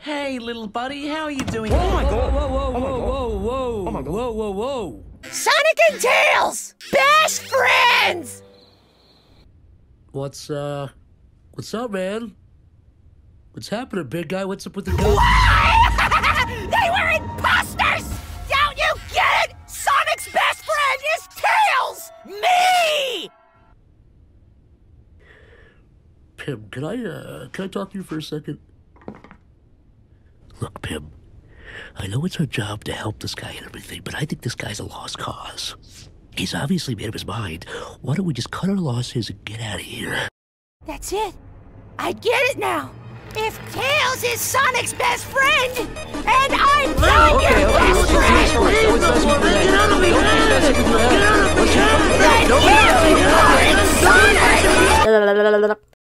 Hey, little buddy, how are you doing? Oh my god! Whoa. Sonic and Tails! Best friends! What's up, man? What's happening, big guy? What's up with the gun? They were imposters! Don't you get it? Sonic's best friend is Tails! Me! Pim, can I talk to you for a second? Look, Pim, I know it's our job to help this guy and everything, but I think this guy's a lost cause. He's obviously made up his mind. Why don't we just cut our losses and get out of here? That's it. I get it now. If Tails is Sonic's best friend, and I'm not your best friend, Get out of here! then you are Sonic!